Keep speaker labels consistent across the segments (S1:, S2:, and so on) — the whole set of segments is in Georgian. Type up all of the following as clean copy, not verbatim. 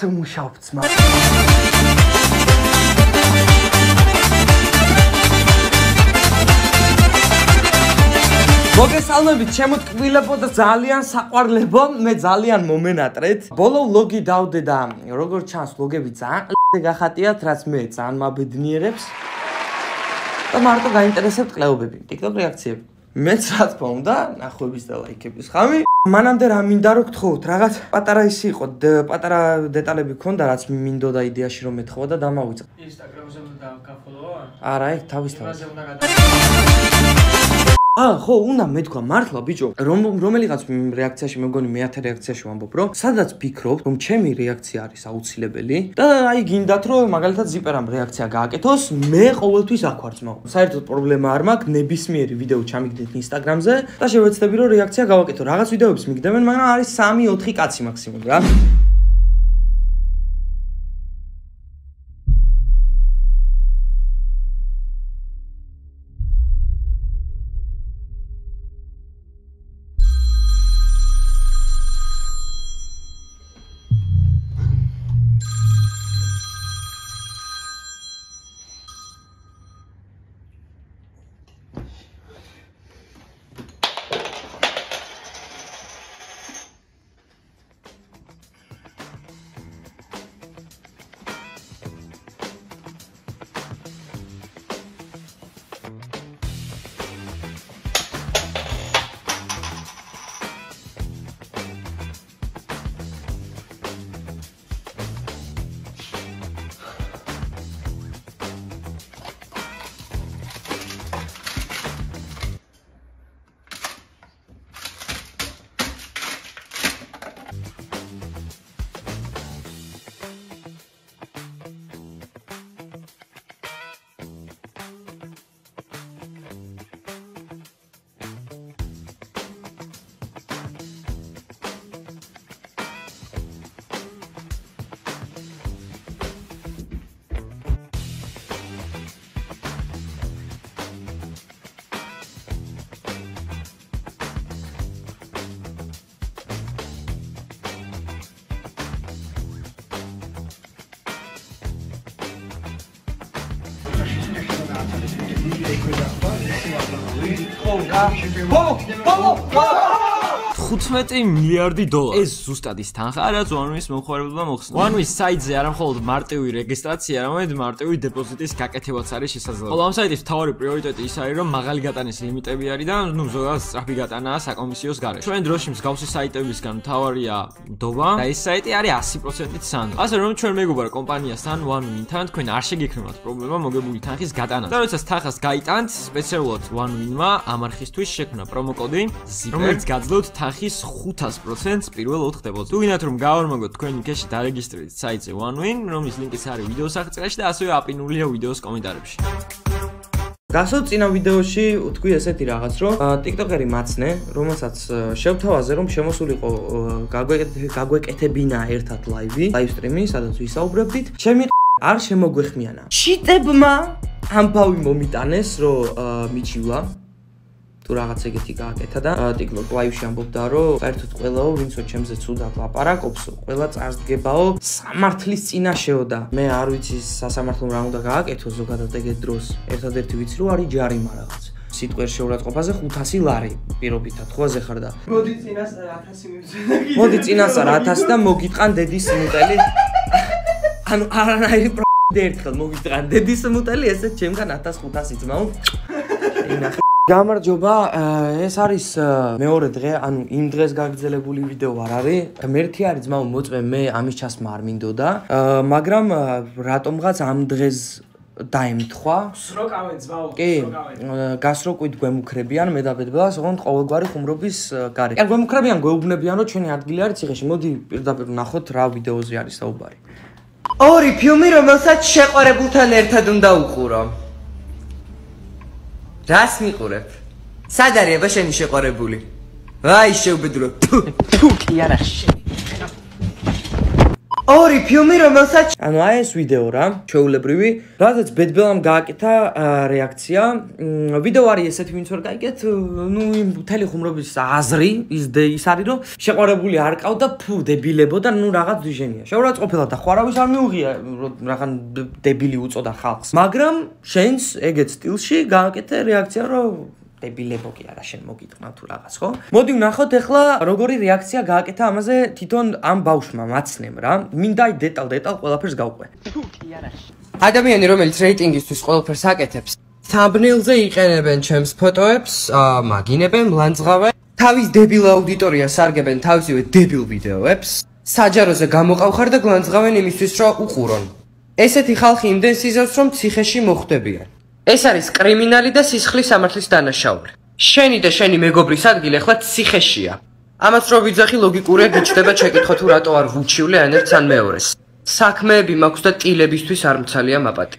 S1: ასე მუშაობ ძმა. მოგესალმებით ჩემო ტკბილებო და ძალიან საყვარლებო, მე ძალიან მომენატრეთ. ბოლო ვლოგი დავდე და როგორ ჩანს ვლოგები ძალიან გახატიათ, რაც მე ძალიან მაბედნიერებს. და მარტო გაინტერესებთ კვლევები, TikTok რეაქციები. მეც რა თქმა უნდა, ნახვების და ლაიქების ხამი. მანამდე რა მინდა რომ გთხოვოთ, რაღაც პატარა ისი იყო, პატარა დეტალები ქონდა, რაც მინდოდა იდეაში რომ მეთხოვა და დამავიწყე.
S2: Instagram-ზე უნდა გაფოლოვა?
S1: არა, ეგ თავის. ხო, უნდა მეთქვა მართლა ბიჭო, რომელიღაც რეაქციაში მეგონი მე-10 რეაქციაში ვამბობ, რომ სადაც ფიქრობთ, რომ ჩემი რეაქცია არის აუცილებელი და აი გინდათ რომ მაგალითად ზიპერამ რეაქცია გააკეთოს, მე ყოველთვის აქ ვარ ძმაო. საერთოდ პრობლემა არ მაქვს, ნებისმიერი ვიდეო ჩამიგდეთ Instagram-ზე და შევეცდები რომ რეაქცია გავაკეთო. რაღაც ვიდეოებს მიგდებენ, მაგრამ არის 3-4 კაცი მაქსიმუმ რა. $15 მილიარდი. ეს ზუსტად ის თანხაა, რაც OneWin-ის მომხმარებელმა მოხსნა. OneWin-ის საიტზე არა მხოლოდ მარტივი რეგისტრაცია, არამედ მარტივი დეპოზიტის გაკეთებაც არის შესაძლებელი. ხოლო ამ საიტის მთავარი პრიორიტეტი ის არის, რომ მაღალი გატანის ლიმიტები არის და ზოგადად სწრაფი გატანაა საკომისიოს გარეშე. ჩვენ დროში მსგავსი საიტებისგან მთავარია ნდობა და ეს საიტი არის 100%-ით სანდო. ასე რომ ჩვენ მეგობრ კომპანიასთან OneWin-თან თქვენ არ შეგექმნათ პრობლემა მოგებული თანხის გატანაზე. და როდესაც თანხას გაიტანთ, სპეციალურად OneWin-მა ამ არხისთვის შექმნა პრომოკოდი ZIPER, რომელიც გაძლევთ თანხის 500% პირველ 4 დეპოზიტს. თუ გინდათ რომ გავარმაგოთ თქვენი კეში დარეგისტრირდეთ საიტზე OneWin, რომლის ლინკიც არის ვიდეოს აღწერაში და ასევე აპინულია ვიდეოს კომენტარებში. გასულ წინა ვიდეოში ვთქვი ესეთი რაღაც, რომ TikToker-ი მაცნე, რომელსაც შევთავაზე რომ შემოსულიყო გაგვეკეთებინა ერთად ლაივი, ლაივსტრიმი, სადაც ვისაუბრებდით, ჩემი არ შემოგვეხმიანა. შიტებმა ამბავი მომიტანეს, რომ მიჩივლა თუ რაღაც ეგეთი გააკეთა და TikTok live-ში ამბობდა რომ საერთოდ ყველაო ვინცო ჩემზე ცუდად ლაპარაკობს, ყველა წარსდგებაო სამართლის წინაშეო და მე არ ვიცი სასამართლომ რა უნდა გააკეთო ზოგადად ეგეთ დროს. ერთადერთი ვიცი რომ არის ჯარიმა რაღაც. სიტყვერ შეურაცხყოფაზე 500 ლარი პირობითად ხვაზე ხარ და
S2: მოდი წინასწარ 1000 მივწერა.
S1: მოდი წინასწარ 1000 და მოგიტყან დედის მუტელი. ანუ არანაირი ერთხელ მოგიტყან დედის მუტელი, ესე ჩემგან 1500 ძმაო. ინახე გამარჯობა, ეს არის მეორე დღე, ანუ იმ დღეს გაგრძელებული ვიდეო არ არის. მერთი არის ძმაო მოწმე, მე ამის ჩასმა არ მინდოდა, მაგრამ რატომღაც ამ დღეს დაემთხვა.
S2: სროკავენ ძმაო,
S1: კი, გასროკვით გვემუქრებიან მე და ბედბელას, ოღონდ ყოველგვარი ხუმრობის გარეთ. ან გვემუქრებიან, გვეუბნებიან, რომ ჩვენი ადგილი არის ციხეში. მოდი პირდაპირ ვნახოთ რა ვიდეოზე არის საუბარი.
S3: ორი ფილმი, რომელსაც შეყვარებულთან ერთად უნდა უყურო. რას მიყურებ? სად არის აბა შენი შეყვარებული? აი შეუბედრო. თუ კი არა შენ. ორი ფილმი, რომელსაც ანუ აი ეს ვიდეო რა, ჩვეულებრივი, რადგან ბედბელამ გააკეთა რეაქცია. ვიდეო არის ესეთი, ვინც ვერ გაიგეთ, ნუ იმ მთელი ხუმრობის აზრი ის არის, რომ შეყვარებული არ ყავდა, ფუ დებილებო და ნუ რაღაც დიჟენია. შეურაცხყოფილად და ხარავის არ მიუღია, რაღაც დებილი უწოდა ხალხს. მაგრამ შენს ეგეთ სტილში გააკეთე რეაქცია, რომ დებილებო კი არა შენ მოგიტყნა თუ რაღაც ხო? მოდი ვნახოთ ახლა როგორი რეაქცია გააკეთა ამაზე თვითონ ამ ბავშვმა მაცნემ რა. მინდა აი დეტალ ყველაფერს გავყვე. ადამიანი რომელიც რეიტინგისთვის ყველაფერს აკეთებს, thumbnail-ზე იყენებენ ჩემს ფოტოებს, მაგინებენ, მლანძღავენ, თავის დებილ აუდიტორიას სარგებენ თავისივე დებილ ვიდეოებს, საჯაროზე გამოყავხარ და გლანძღავენ იმისთვის, რომ უყურონ. ესეთი ხალხი იმდენს იზავს, რომ ციხეში მოხვდებიან. ეს არის კრიმინალი და სისხლის სამართლის დანაშაული. შენი და შენი მეგობრის ადგილი ახლა ციხეშია. ამას რო ვიძახი ლოგიკურია გიჩნდება ჩეკითხო თუ რატო არ ვუჩივლე ან ერთს ან მეორეს. საქმეები მაქვს და ტილებისთვის არ მცალია მაპატი.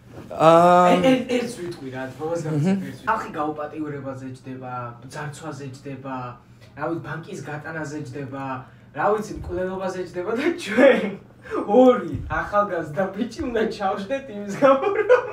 S2: ერთს ვიტყვი რა, ბოლოს გამიწევს. ხალხი გაუპატიურებაზე ჯდება, ძარცვაზე ჯდება, რა ვიცი ბანკის გატანაზე ჯდება, რა ვიცი მკვლელობაზე ჯდება და ჩვენ ორი ახალგაზრდა ბიჭი უნდა ჩავშდეთ იმის გამო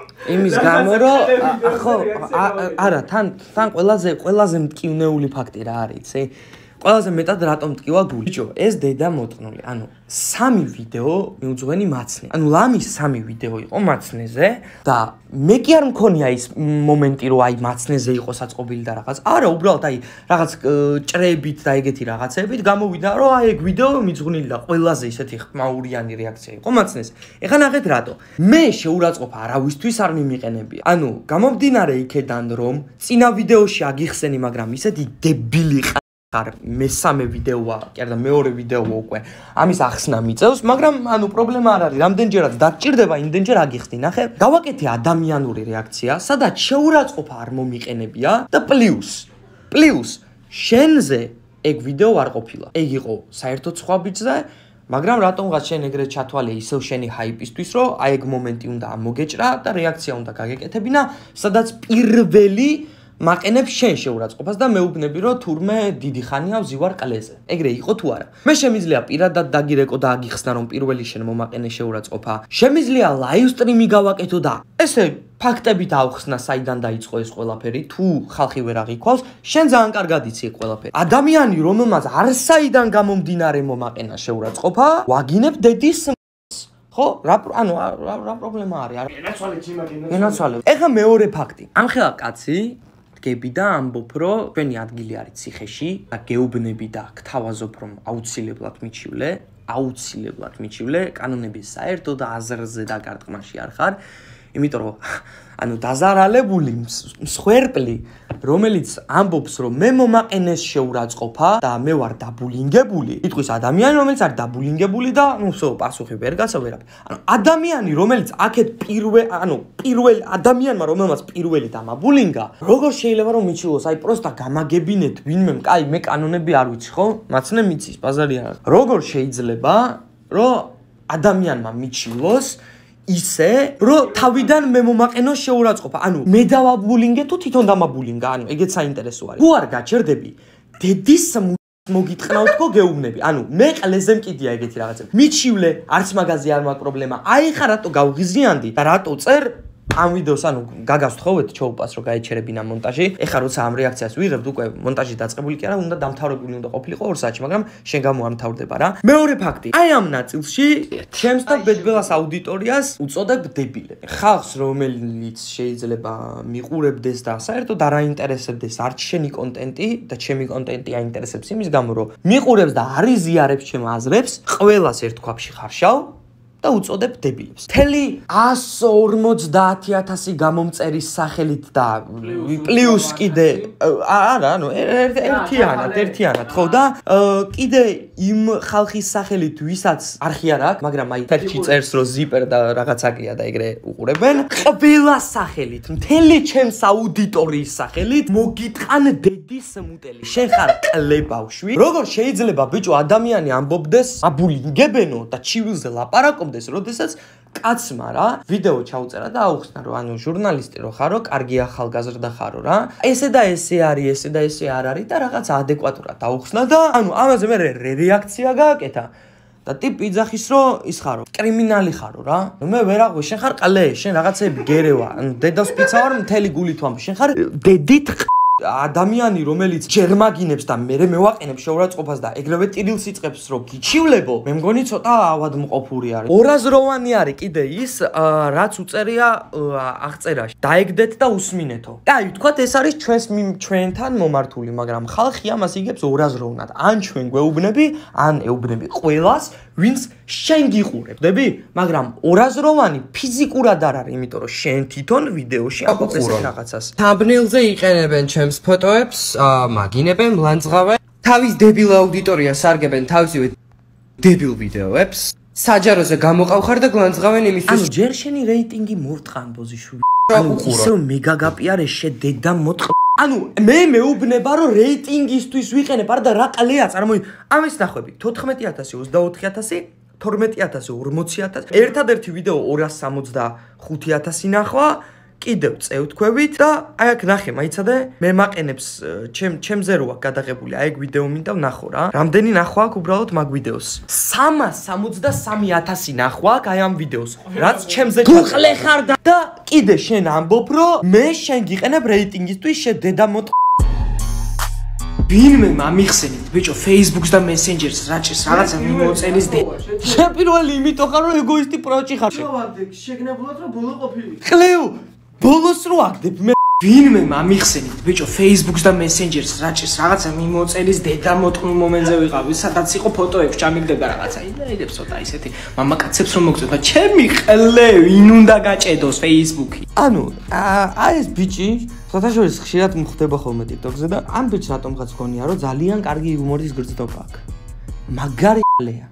S2: რომ
S3: ხო არა თან ყველაზე მტკივნეული ფაქტი რა არის იცი ყველაზე მეტად რატომ მტკივა გული ბიჭო ეს დედა მოტყნული ანუ 3 ვიდეო მიუძღვენი მაცნე ანუ ლამის 3 ვიდეო იყო მაცნეზე და მე კი არ მქონია ის მომენტი რომ აი მაცნეზე იყო საწყობილი და რაღაც არა უბრალოდ აი რაღაც ჭრებით და ეგეთი რაღაცებით გამოვიდა რომ აი ეგ ვიდეო მიძღვნილი და ყველაზე ისეთი ხმაურიანი რეაქცია იყო მაცნეზე ეხლა ნახეთ რატო მე შეურაცხყოფა არავისთვის არ მიმიყენებია ანუ გამომდინარე იქედან რომ წინა ვიდეოში აგიხსენი მაგრამ ისეთი დებილი არ მესამე ვიდეოა, კი არა მეორე ვიდეოა უკვე. ამის ახსნა მიწევს, მაგრამ ანუ პრობლემა არ არის. რამდენჯერაც დაჭირდება, იმდენჯერ აგიხსნი. ნახე, გავაკეთე ადამიანური რეაქცია, სადაც შეურაცხყოფა არ მომიყენებია და პლუს შენზე ეგ ვიდეო არ ყოფილა. ეგ იყო საერთოდ სხვა ბიჭზე, მაგრამ რატომღაც შენ ეგრეთ ჩათვალე ისევ შენი ჰაიპისთვის, რომ აი ეგ მომენტი უნდა ამოგეჭრა და რეაქცია უნდა გაგეკეთებინა, სადაც პირველი მაყენებს შენ შეურაცხყოფას და მეუბნები რომ თურმე დიდი ხანია ვზივარ ყლეზე. ეგრე იყო თუ არა? მე შემიძლია პირადად დაგირეკო და აგიხსნა რომ პირველი შენ მომაყენე შეურაცხყოფა. შემიძლია ლაივ სტრიმი გავაკეთო და ესე ფაქტებით ავხსნა საიდან დაიწყო ეს ყველაფერი თუ ხალხი ვერ აღიქვავს შენ ძალიან კარგად იცი ყველაფერი. ადამიანი რომელმაც არსაიდან გამომდინარე მომაყენა შეურაცხყოფა ვაგინებ დედის ხო რა პრობლემა არის? ენაცვალე. ეხა მეორე ფაქტი. ამ ხელა კაცი გები და ამბობ რომ ჩვენი ადგილი არის ციხეში და გეუბნები და გთავაზობ რომ აუცილებლად მიჩივლე კანონების საერთო და აზრზე და გარტყმაში არ ხარ იმიტომ რომ ანუ დაზარალებული მსხვერპლი რომელიც ამბობს რომ მე მომაყენეს შეურაცხყოფა და მე ვარ დაბულინგებული იტყვის ადამიანი რომელიც არის დაბულინგებული და ნუ სო პასუხი ვერ გასა ვერაფერ ანუ ადამიანი რომელიც აქეთ პირველ ადამიანმა რომელმაც პირველი დამაბულინგა როგორ შეიძლება რომ მიჩილოს აი პროსტა გამაგებინეთ ვინმე კაი მე კანონები არ ვიცი ხო მაცნე მიცის ბაზარი არა როგორ შეიძლება რომ ადამიანმა მიჩილოს ისე რომ თავიდან მე მომაყენო შეურაცხყოფა ანუ მე დავაბულინგე თუ თვითონ დამაბულინგა ანუ ეგეც საინტერესო არის თუ არ გაჭერდები დედის მოგიტყნავ თქო გეუბნები ანუ მე ყლეზე მკიდია ეგეთი რაღაცები მიჩივლე არც მაგაზე არ მაქვს პრობლემა აი ხა რატო გავღიზიანდი და რატო წერ ამ ვიდეოს ანუ გაგას თხოვეთ ჩოუპას რომ გაეჩერებინა მონტაჟი ეხა როცა ამ რეაქციას ვიღებთ უკვე მონტაჟი დაწყებული კი არა უნდა დამთავრებული უნდა ყოფილიყო 2 საათში მაგრამ შენ გამო არ მთავრდება რა მეორე ფაქტი აი ამ ნაწილში ჩემს და ბედბელას აუდიტორიას უწოდებ დებილე ხალხს რომელიც შეიძლება მიყურებდეს და საერთოდ არ აინტერესებდეს არც შენი კონტენტი და ჩემი конტენტი აინტერესებს იმის გამო რომ მიყურებს და არ იზიარებს ჩემ აზრებს ყველას ერთ ქვაბში ხარშავ და უწოდებ დებილებს. მთელი 150,000 გამომწერის სახელით და პლუს კიდე არა, ანუ ერთიანად ხო და კიდე იმ ხალხის სახელით ვისაც არხი არ აქვს, მაგრამ აი თეთრი წერს რომ ზიპერ და რაღაცაკია და ეგრე უყურებენ. ყველა სახელით, მთელი ჩემს აუდიტორიის სახელით მოგიტყან დედის მუტელი. შენ ხარ კლებავშვი. როგორ შეიძლება ბიჭო ადამიანი ამბობდეს აბულინგებენო და ჩივილზე ლაპარაკობდეს როდესაც კაცმა რა ვიდეო ჩაუწერა და აუხსნა რომ ანუ ჟურნალისტი რო ხარო, კარგი ახალგაზრდა ხარო რა. ესე და ესე არის, ესე და ესე არ არის და რაღაც ადეკვატურად აუხსნა და ანუ ამაზე მე რეაქცია გააკეთა. და ტიპი იძახის რომ ის ხარო კრიმინალი ხარო რა მე ვერ აღვი შენ ხარ ყლე შენ რაღაცები გერევა ანუ დედავს პიცა ვარ მთელი გულით ვამბობ შენ ხარ დედით ადამიანი რომელიც ჯერმაგინებს და მე მევაყენებ შეურაცხყოფას და ეგრევე ტირილს იწყებს რომ გიჩივლებო მე მგონი ცოტა ავადმყოფური არის ორაზროვანი არის კიდე ის რაც უწერია აღწერაში დაეგდეთ და უსმინეთო აი ვთქვათ ეს არის ჩვენთან მომართული მაგრამ ხალხი ამას იგებს ორაზროვნად ან ჩვენ გვეუბნები ან ეუბნები ყველას ვინც შენ გიყურებდები მაგრამ ორაზროვანი ფიზიკურად არ არის იმიტომ რომ შენ თვითონ ვიდეოში ამბობ ეს რაღაცას
S4: თამბნეილზე იყენებენ ჩემს ფოტოებს მაგინებენ ლანძღავენ თავის დებილ აუდიტორიას სარგებენ თავისივე დებილ ვიდეოებს საჯაროზე გამოყავხარ და გლანძღავენ იმისთვის
S3: ანუ ჯერ შენი რეიტინგი მოვტყან ბოზიშვილი ანუ ისევ მეგაგაპიარე შედედა მოტყ ანუ მე მეუბნება რომ რეიტინგისთვის ვიყენებ არა და რა ყლეა წარმოი ამის ნახვები 14000 24000 12000 40000 ერთადერთი ვიდეო 275000 ნახვა კიდევ წევთქვევით და აი აქ ნახე მაიცადე მე მაყენებს ჩემზე რო აქვს გადაღებული აი ეგ ვიდეო მინდა ვნახო რა რამდენი ნახვა აქვს უბრალოდ მაგ ვიდეოს 373000 ნახვა აქვს აი ამ ვიდეოს რაც ჩემზე გუყლე ხარ და კიდე შენ ამბობ რომ მე შენ გიყენებ რეიტინგისთვის შედედა მოტ
S2: ვინმე მამიხსენით ბიჭო Facebook-ს და Messenger-ს რაჭის რაღაცა მიმოწელის დე
S3: შენ პირველი იმიტომ ხარ რომ ეგოისტი პროჭი ხარ
S2: შენ შეგნებულად რომ ბოლო ყოფილი
S3: ყლეო ბოლოს რო აგდებ მე
S2: ვინმე მამიხსენით ბიჭო Facebook-ს და Messenger-ს რაჭის რაღაცა მიმოწელის დედა მოტყნულ მომენტზე ვიყავი სადაც იყო ფოტოებს ჩამიგდება რაღაცა იდეებს ცოტა ისეთი მამაკაცებს რომ მოგწევ და ჩემი ყლე ვინ უნდა გაჭედოს Facebook-ი
S3: ანუ აი ეს ბიჭი საერთოდ ხშირად მხდება ხოლმე TikTok-ზე და ამ ბიჭს რატომღაც გონია რომ ძალიან კარგი იუმორის გრძნობა აქვს მაგარი ყლეა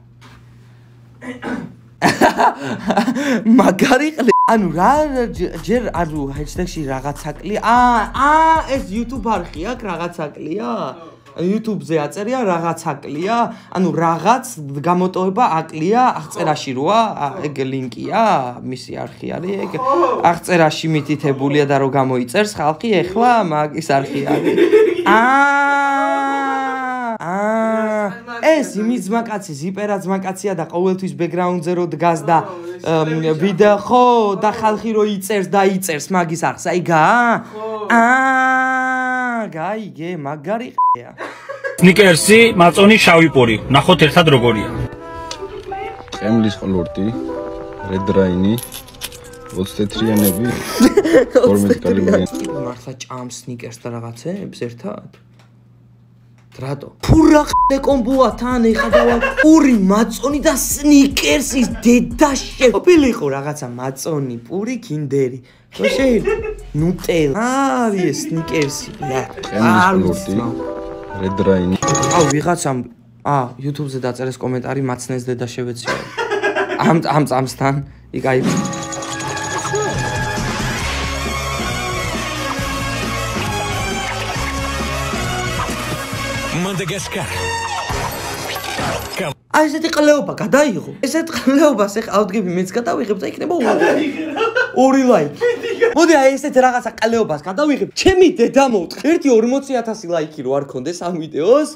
S3: მაგარი ყლე ანუ რა ჯერ ანუ ჰეშტეგში რაღაცა კლია ეს YouTube არხი აქვს რაღაცა კლია YouTube-ზე აწერია რაღაცა კლია ანუ რაღაც გამოტოვება აკლია აღწერაში როა ეგ ლინკია მისი არხი არის ეგ აღწერაში მითითებულია და რო გამოიწერს ხალხი ეხლა მაგის არხი არის ეს იმის მაკაცი ზიპერაც მაკაცია და ყოველთვის ბექგრაუნდზე რო დგას და ვიდეო ხო და ხალხი რო იწერს და იწერს მაგის არხს აი გაიგე მაგარი ყია
S5: სნიკერსი მაწონი შავი პორი ნახოთ ერთად როგორია
S6: ყემლის ყლორტი რედრაინი 24-იანები 12 კალიბრი
S3: მართლა ჭამს სნიკერს და რაღაცებს ერთად რატო? ფურა ყლე კომბოა თან ეხა დავა პური მაწონი და სნიკერსის დედა შეფილიყო რაღაცა მაწონი პური კინდერი ხო შეიძლება ნუტელა არის სნიკერსი
S6: რედრაინი
S3: აუ ვიღაცამ YouTube-ზე დაწერეს კომენტარი მაცნეს დედა შევეციო ამ წამსთან იკაი აი ესეთი ყლეობა გადაიღო ესეთ ყლეობას ეხა ავდგები მეც გადავიღებ და იქნება ორი ლაიკი მოდი აი ესეთ რაღაცა ყლეობას გადავიღებ ჩემი დედა მოვთხ ერთი 40000 ლაიკი რო არ ქონდეს ამ ვიდეოს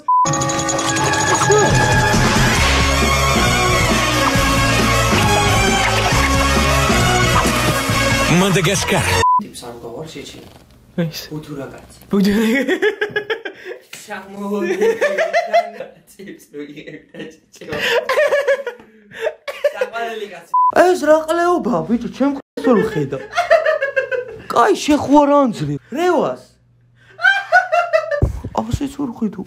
S5: მადაგასკარ
S3: ტიპს არ გავარ შეჭი
S2: ეს
S3: ბუთურა კაცი ჩამოვიდე ტიპს რო იღებდა ეს რა ყლეობა ბიჭო ჩემ ყლეს ვერ ხედა კაი შეხوار ანძრი რევას ასეც ვერ ხედო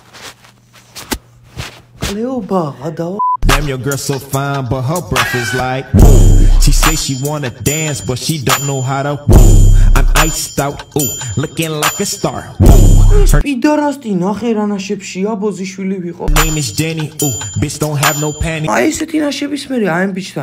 S3: ყლეობა გადავა
S7: Damn, your girl so fine, but her breath is like woo. She say she wanna dance, but she don't know how to woo. I'm iced out, ooh, looking like a star. Her
S3: პიდარასტი ნახე რა ნაშებშია ბოზიშვილი ვიყო
S7: name is Jenny, ooh, bitch don't have no panties.
S3: აი ესეთი ნაშების მე აი ამ ბიჭთან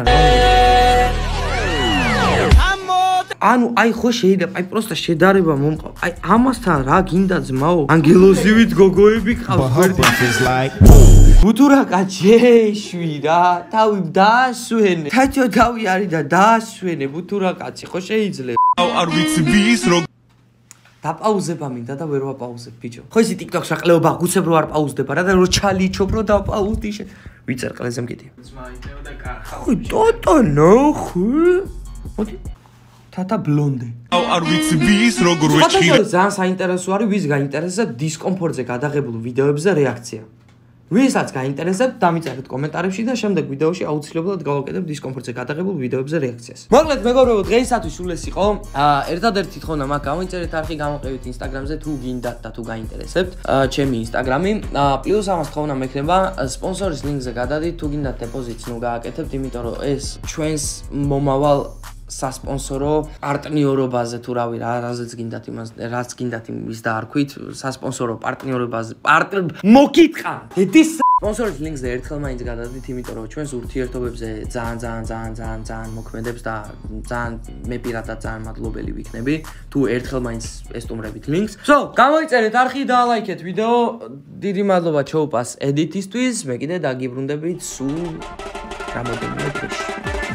S3: ანუ აი ხო შეიძლება აი პროსტა შედარება მომყავ აი ამასთან რა გინდა ძმაო ანგელოზივით გოგოები ყავს ბუთურა კაცი რა თავი დაასვენე თათო თავი არის და დაასვენე ბუთურა კაცი ხო შეიძლება
S7: არ ვიცი ვის რო
S3: დაპაუზება მინდა და ვერ ვაპაუზებ ბიჭო ხო ისი TikTok-ს აყლეობა გუცებ რო არ პაუზდება რა და რო ჩალიჩობ რო დაპაუზდი ვიწერ ყელზე მკიდია.
S2: ძმა იდეო და ხალხი.
S3: ხო, ტოტო ნახე. მოდი. თათა ბლონდე.
S7: არ ვიცი ვის როგორ
S3: ვეჭირე. ძალიან საინტერესო არის ვის გაინტერესებს დისკომფორტზე გადაღებულ ვიდეოებზე რეაქცია. ვისაც გაინტერესებს, დამიწერეთ კომენტარებში და შემდეგ ვიდეოში აუცილებლად გავაკეთებ დისკომფორტზე გადაღებულ ვიდეოებზე რეაქციას. მოკლედ მეგობრებო, დღეისათვის სულ ეს იყო. ერთადერთი თხოვნა მაქვს, გამოიწერეთ არხი, გამოყევით Instagram-ზე თუ გინდათ და თუ გაინტერესებთ ჩემი Instagram-ი. პლუს ამას თხოვნა მექნება სპონსორის ლინკზე გადადით, თუ გინდათ დეპოზიტს ნუ გააკეთებთ, იმიტომ რომ ეს ჩვენს მომავალ სასპონსორო პარტნიორობაზე თუ რავი რაზეც გინდათ იმას რაც გინდათ იმის დაარქვით სასპონსორო პარტნიორობაზე მოკითხა ედის სპონსორის ლინკზე ერთხელ მაინც გადადით იმიტომ რომ ჩვენს ურთიერთობებზე ძალიან მოქმედებს და ძალიან მე პირადად ძალიან მადლობელი ვიქნები თუ ერთხელ მაინც ესტუმრებით ლინკს გამოიწერეთ არხი და ლაიქეთ ვიდეო დიდი მადლობა ჩოუპას ედიტისთვის მე კიდე დაგიბრუნდებით სულ რამოდენიმე დღეში